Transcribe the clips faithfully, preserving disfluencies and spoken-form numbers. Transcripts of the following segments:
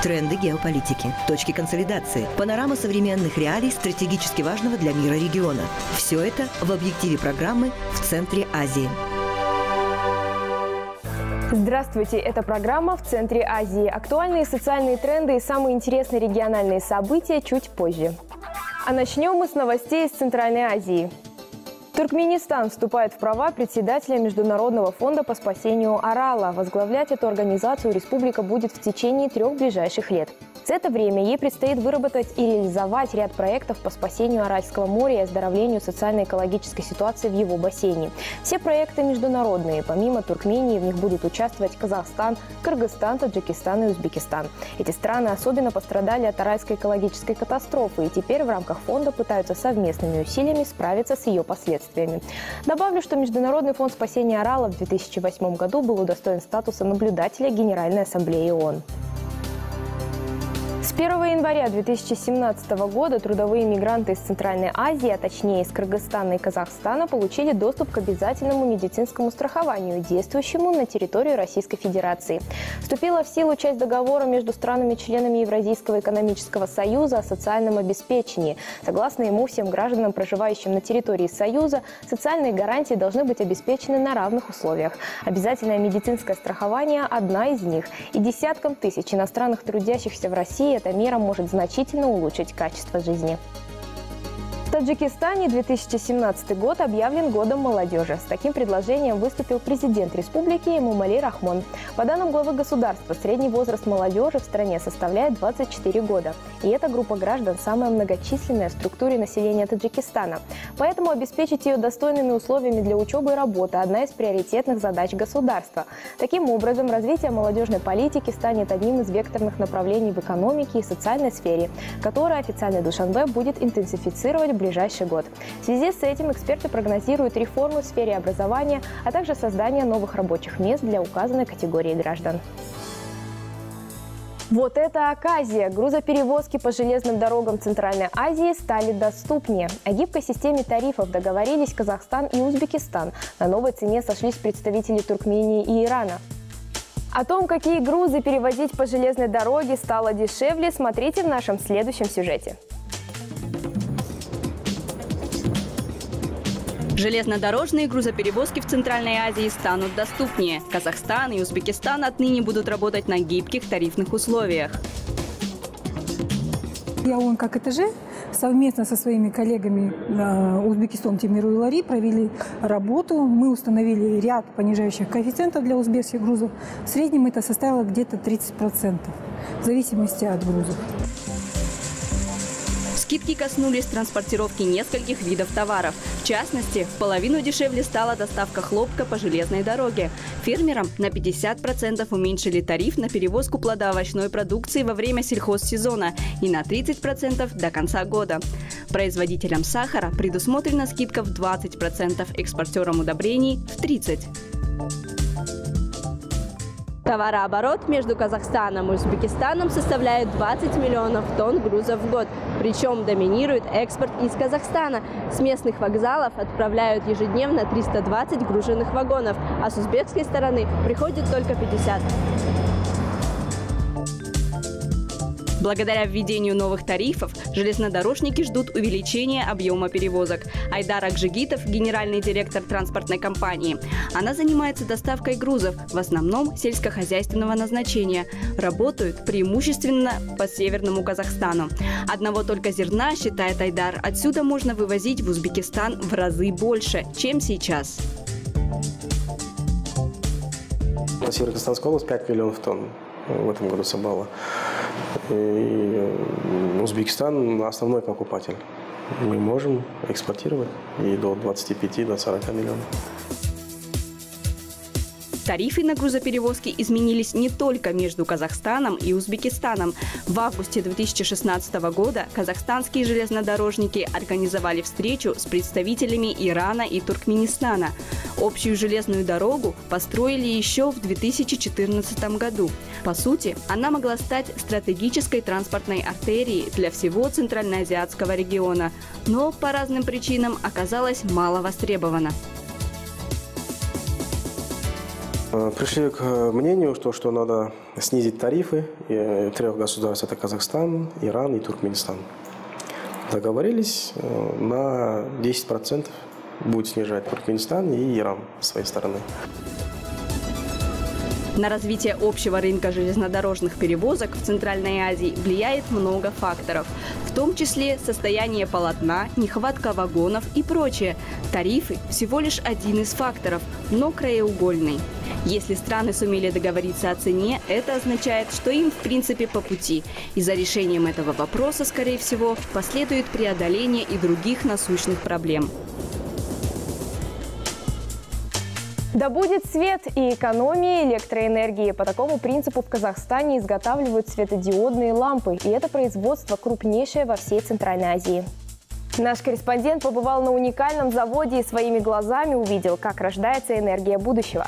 тренды геополитики, точки консолидации, панорама современных реалий стратегически важного для мира региона. Все это в объективе программы «В центре Азии». Здравствуйте, это программа «В центре Азии». Актуальные социальные тренды и самые интересные региональные события чуть позже. А начнем мы с новостей из Центральной Азии. Туркменистан вступает в права председателя Международного фонда по спасению Арала. Возглавлять эту организацию республика будет в течение трех ближайших лет. За это время ей предстоит выработать и реализовать ряд проектов по спасению Аральского моря и оздоровлению социально-экологической ситуации в его бассейне. Все проекты международные. Помимо Туркмении в них будут участвовать Казахстан, Кыргызстан, Таджикистан и Узбекистан. Эти страны особенно пострадали от аральской экологической катастрофы и теперь в рамках фонда пытаются совместными усилиями справиться с ее последствиями. Добавлю, что Международный фонд спасения Арала в две тысячи восьмом году был удостоен статуса наблюдателя Генеральной ассамблеи ООН. С первого января две тысячи семнадцатого года трудовые мигранты из Центральной Азии, а точнее из Кыргызстана и Казахстана, получили доступ к обязательному медицинскому страхованию, действующему на территории Российской Федерации. Вступила в силу часть договора между странами-членами Евразийского экономического союза о социальном обеспечении. Согласно ему, всем гражданам, проживающим на территории Союза, социальные гарантии должны быть обеспечены на равных условиях. Обязательное медицинское страхование – одна из них. И десяткам тысяч иностранных трудящихся в России эта мера может значительно улучшить качество жизни. В Таджикистане две тысячи семнадцатый год объявлен годом молодежи. С таким предложением выступил президент республики Эмомали Рахмон. По данным главы государства, средний возраст молодежи в стране составляет двадцать четыре года. И эта группа граждан самая многочисленная в структуре населения Таджикистана. Поэтому обеспечить ее достойными условиями для учебы и работы – одна из приоритетных задач государства. Таким образом, развитие молодежной политики станет одним из векторных направлений в экономике и социальной сфере, которое официальный Душанбе будет интенсифицировать в ближайший год. В связи с этим эксперты прогнозируют реформы в сфере образования, а также создание новых рабочих мест для указанной категории граждан. Вот это оказия! Грузоперевозки по железным дорогам Центральной Азии стали доступнее. О гибкой системе тарифов договорились Казахстан и Узбекистан. На новой цене сошлись представители Туркмении и Ирана. О том, какие грузы перевозить по железной дороге стало дешевле, смотрите в нашем следующем сюжете. Железнодорожные грузоперевозки в Центральной Азии станут доступнее. Казахстан и Узбекистан отныне будут работать на гибких тарифных условиях. Я ООН как ЭТЖ совместно со своими коллегами Узбекистан, Тимиру и Лари провели работу. Мы установили ряд понижающих коэффициентов для узбекских грузов. В среднем это составило где-то тридцать процентов, в зависимости от грузов. Скидки коснулись транспортировки нескольких видов товаров. В частности, в половину дешевле стала доставка хлопка по железной дороге. Фермерам на пятьдесят процентов уменьшили тариф на перевозку плодоовощной продукции во время сельхозсезона и на тридцать процентов до конца года. Производителям сахара предусмотрена скидка в двадцать процентов, экспортерам удобрений – в тридцать процентов. Товарооборот между Казахстаном и Узбекистаном составляет двадцать миллионов тонн грузов в год. Причем доминирует экспорт из Казахстана. С местных вокзалов отправляют ежедневно триста двадцать груженных вагонов, а с узбекской стороны приходит только пятьдесят. Благодаря введению новых тарифов железнодорожники ждут увеличения объема перевозок. Айдар Акжигитов – генеральный директор транспортной компании. Она занимается доставкой грузов, в основном сельскохозяйственного назначения. Работают преимущественно по Северному Казахстану. Одного только зерна, считает Айдар, отсюда можно вывозить в Узбекистан в разы больше, чем сейчас. На Северо-Казахстанскую область пять миллионов тонн в этом году собрала. И Узбекистан основной покупатель. Мы можем экспортировать и до двадцати пяти — до сорока миллионов. Тарифы на грузоперевозки изменились не только между Казахстаном и Узбекистаном. В августе две тысячи шестнадцатого года казахстанские железнодорожники организовали встречу с представителями Ирана и Туркменистана. Общую железную дорогу построили еще в две тысячи четырнадцатом году. По сути, она могла стать стратегической транспортной артерией для всего центральноазиатского региона, но по разным причинам оказалась мало востребована. Пришли к мнению, что, что надо снизить тарифы трех государств, это Казахстан, Иран и Туркменистан. Договорились, на десять процентов будет снижать Туркменистан и Иран с своей стороны. На развитие общего рынка железнодорожных перевозок в Центральной Азии влияет много факторов, в том числе состояние полотна, нехватка вагонов и прочее. Тарифы – всего лишь один из факторов, но краеугольный. Если страны сумели договориться о цене, это означает, что им в принципе по пути. И за решением этого вопроса, скорее всего, последует преодоление и других насущных проблем. Да будет свет и экономия электроэнергии. По такому принципу в Казахстане изготавливают светодиодные лампы. И это производство крупнейшее во всей Центральной Азии. Наш корреспондент побывал на уникальном заводе и своими глазами увидел, как рождается энергия будущего.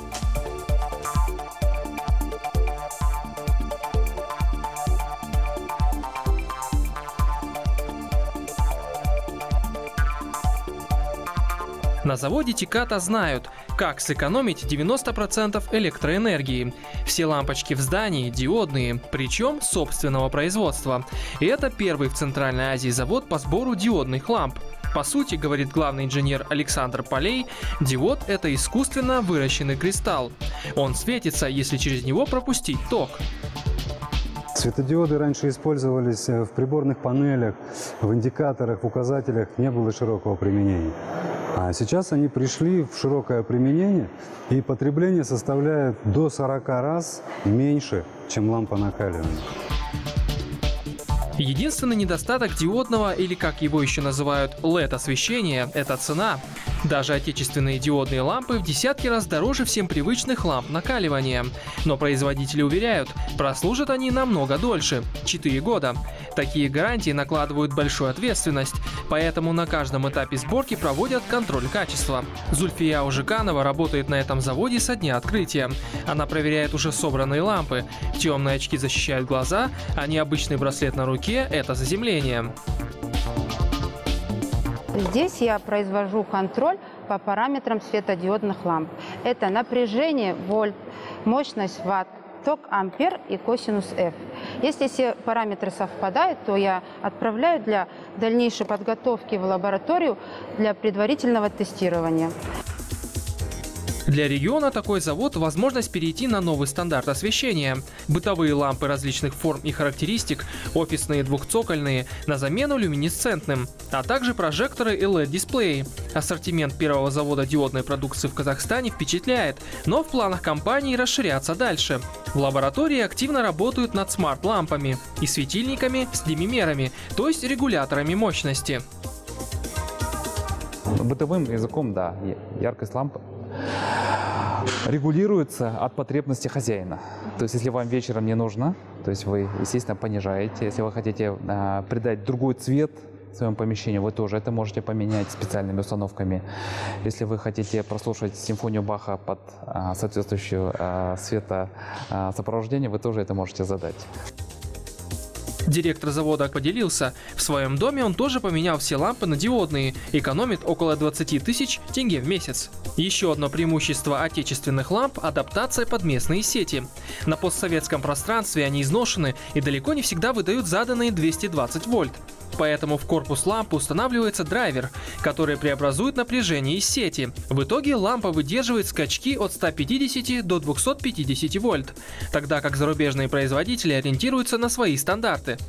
На заводе Тиката знают, как сэкономить девяносто процентов электроэнергии. Все лампочки в здании диодные, причем собственного производства. И это первый в Центральной Азии завод по сбору диодных ламп. По сути, говорит главный инженер Александр Полей, диод – это искусственно выращенный кристалл. Он светится, если через него пропустить ток. Светодиоды раньше использовались в приборных панелях, в индикаторах, в указателях, не было широкого применения. А сейчас они пришли в широкое применение, и потребление составляет до сорока раз меньше, чем лампа накаливания. Единственный недостаток диодного, или как его еще называют, эл и ди-освещения – это цена. Даже отечественные диодные лампы в десятки раз дороже всем привычных ламп накаливания. Но производители уверяют, прослужат они намного дольше – четыре года. Такие гарантии накладывают большую ответственность, поэтому на каждом этапе сборки проводят контроль качества. Зульфия Ужиканова работает на этом заводе со дня открытия. Она проверяет уже собранные лампы. Темные очки защищают глаза, а необычный браслет на руке – это заземление. Здесь я произвожу контроль по параметрам светодиодных ламп. Это напряжение вольт, мощность ватт, ток ампер и косинус F. Если все параметры совпадают, то я отправляю для дальнейшей подготовки в лабораторию для предварительного тестирования. Для региона такой завод – возможность перейти на новый стандарт освещения. Бытовые лампы различных форм и характеристик, офисные двухцокольные, на замену люминесцентным, а также прожекторы и эл и ди-дисплеи. Ассортимент первого завода диодной продукции в Казахстане впечатляет, но в планах компании расширяться дальше. В лаборатории активно работают над смарт-лампами и светильниками с диммерами, то есть регуляторами мощности. Бытовым языком, да, яркость лампы регулируется от потребности хозяина. То есть, если вам вечером не нужно, то есть вы, естественно, понижаете. Если вы хотите а, придать другой цвет своему помещению, вы тоже это можете поменять специальными установками. Если вы хотите прослушать симфонию Баха под а, соответствующую а, светосопровождение, вы тоже это можете задать. Директор завода поделился, в своем доме он тоже поменял все лампы на диодные, экономит около двадцати тысяч тенге в месяц. Еще одно преимущество отечественных ламп – адаптация под местные сети. На постсоветском пространстве они изношены и далеко не всегда выдают заданные двести двадцать вольт. Поэтому в корпус лампы устанавливается драйвер, который преобразует напряжение из сети. В итоге лампа выдерживает скачки от ста пятидесяти до двухсот пятидесяти вольт, тогда как зарубежные производители ориентируются на свои стандарты.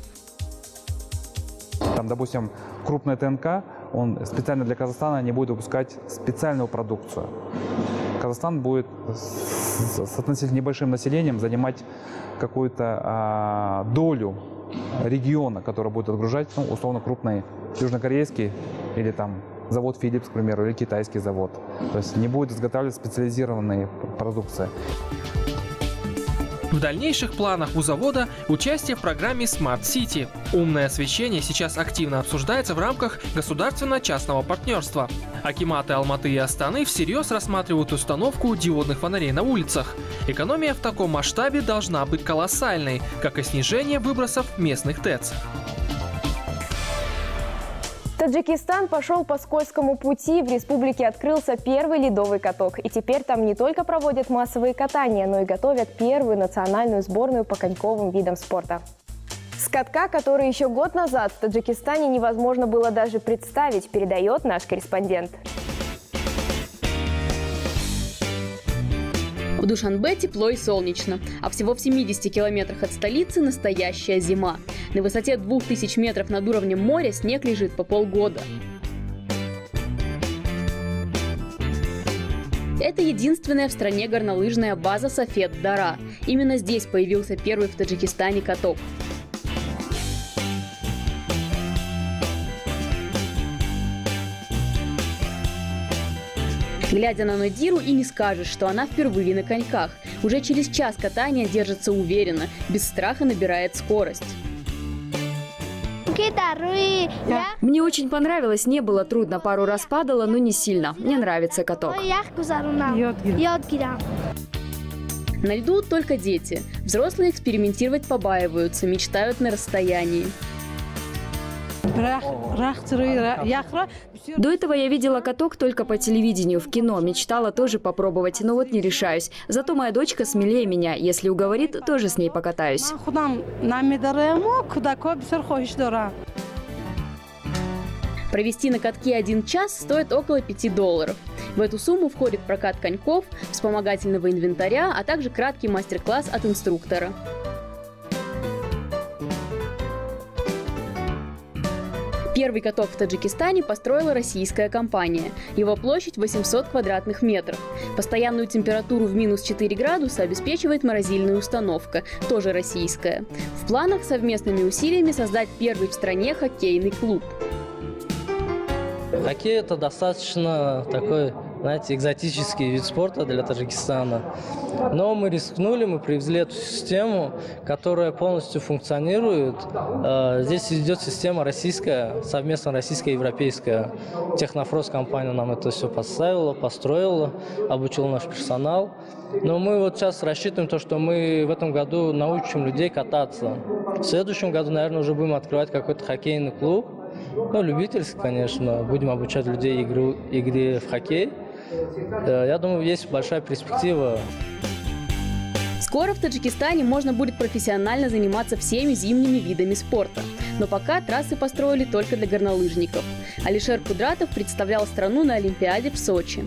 Там, допустим, крупный ТНК, он специально для Казахстана не будет выпускать специальную продукцию. Казахстан будет с относительно небольшим населением занимать какую-то а, долю региона, который будет отгружать, ну, условно, крупный южнокорейский или там завод Philips, к примеру, или китайский завод. То есть не будет изготавливать специализированные продукции. В дальнейших планах у завода участие в программе Smart City. Умное освещение сейчас активно обсуждается в рамках государственно-частного партнерства. Акиматы Алматы и Астаны всерьез рассматривают установку диодных фонарей на улицах. Экономия в таком масштабе должна быть колоссальной, как и снижение выбросов местных ТЭЦ. Таджикистан пошел по скользкому пути. В республике открылся первый ледовый каток. И теперь там не только проводят массовые катания, но и готовят первую национальную сборную по коньковым видам спорта. С катка, который еще год назад в Таджикистане невозможно было даже представить, передает наш корреспондент. В Душанбе тепло и солнечно, а всего в семидесяти километрах от столицы настоящая зима. На высоте двух тысяч метров над уровнем моря снег лежит по полгода. Это единственная в стране горнолыжная база Сафед-Дара. Именно здесь появился первый в Таджикистане каток. Глядя на Надиру, и не скажешь, что она впервые на коньках. Уже через час катания держится уверенно, без страха набирает скорость. Мне очень понравилось, не было трудно, пару раз падала, но не сильно. Мне нравится каток. На льду только дети. Взрослые экспериментировать побаиваются, мечтают на расстоянии. До этого я видела каток только по телевидению, в кино. Мечтала тоже попробовать, но вот не решаюсь. Зато моя дочка смелее меня. Если уговорит, тоже с ней покатаюсь. Провести на катке один час стоит около пяти долларов. В эту сумму входит прокат коньков, вспомогательного инвентаря, а также краткий мастер-класс от инструктора. Первый каток в Таджикистане построила российская компания. Его площадь восемьсот квадратных метров. Постоянную температуру в минус четыре градуса обеспечивает морозильная установка, тоже российская. В планах совместными усилиями создать первый в стране хоккейный клуб. Хоккей – это достаточно такой, знаете, экзотический вид спорта для Таджикистана. Но мы рискнули, мы привезли эту систему, которая полностью функционирует. Здесь идет система российская, совместно российско-европейская. Технофрост компания нам это все поставила, построила, обучила наш персонал. Но мы вот сейчас рассчитываем то, что мы в этом году научим людей кататься. В следующем году, наверное, уже будем открывать какой-то хоккейный клуб. Ну, любительский, конечно. Будем обучать людей игру, игре в хоккей. Я думаю, есть большая перспектива. Скоро в Таджикистане можно будет профессионально заниматься всеми зимними видами спорта. Но пока трассы построили только для горнолыжников. Алишер Кудратов представлял страну на Олимпиаде в Сочи.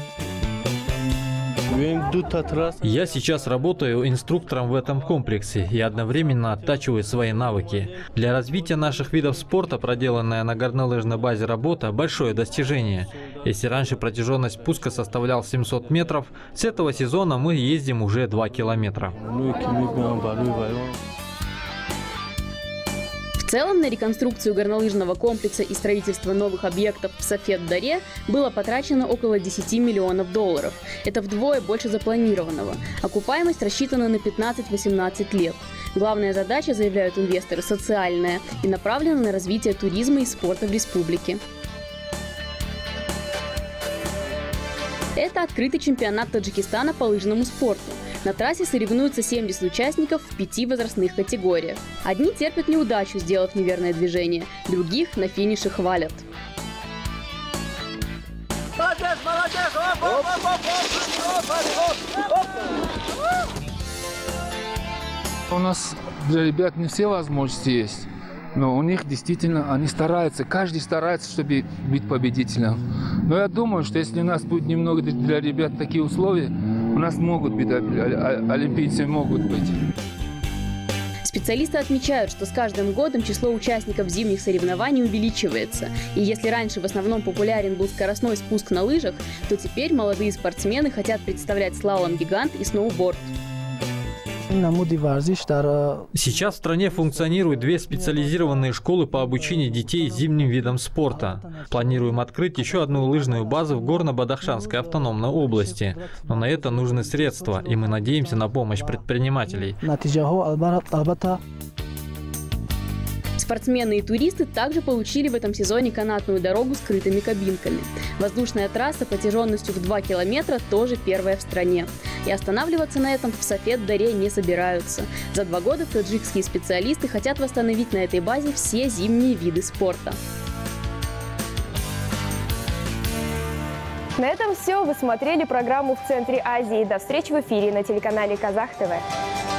Я сейчас работаю инструктором в этом комплексе и одновременно оттачиваю свои навыки. Для развития наших видов спорта проделанная на горнолыжной базе работа – большое достижение. Если раньше протяженность спуска составлял семьсот метров, с этого сезона мы ездим уже два километра. В целом на реконструкцию горнолыжного комплекса и строительство новых объектов в Сафед-Даре было потрачено около десяти миллионов долларов. Это вдвое больше запланированного. Окупаемость рассчитана на пятнадцать-восемнадцать лет. Главная задача, заявляют инвесторы, социальная и направлена на развитие туризма и спорта в республике. Это открытый чемпионат Таджикистана по лыжному спорту. На трассе соревнуются семьдесят участников в пяти возрастных категориях. Одни терпят неудачу, сделав неверное движение, других на финише хвалят. Молодец, молодец! Оп, оп, оп, оп, оп, оп. У нас для ребят не все возможности есть, но у них действительно, они стараются, каждый старается, чтобы быть победителем. Но я думаю, что если у нас будет немного для ребят такие условия, у нас могут быть, олимпийцы могут быть. Специалисты отмечают, что с каждым годом число участников зимних соревнований увеличивается. И если раньше в основном популярен был скоростной спуск на лыжах, то теперь молодые спортсмены хотят представлять слалом-гигант и сноуборд. Сейчас в стране функционируют две специализированные школы по обучению детей зимним видам спорта. Планируем открыть еще одну лыжную базу в Горно-Бадахшанской автономной области. Но на это нужны средства, и мы надеемся на помощь предпринимателей. Спортсмены и туристы также получили в этом сезоне канатную дорогу с крытыми кабинками. Воздушная трасса протяженностью в два километра тоже первая в стране. И останавливаться на этом в Сафед-Даре не собираются. За два года таджикские специалисты хотят восстановить на этой базе все зимние виды спорта. На этом все. Вы смотрели программу «В центре Азии». До встречи в эфире на телеканале Казах ТВ.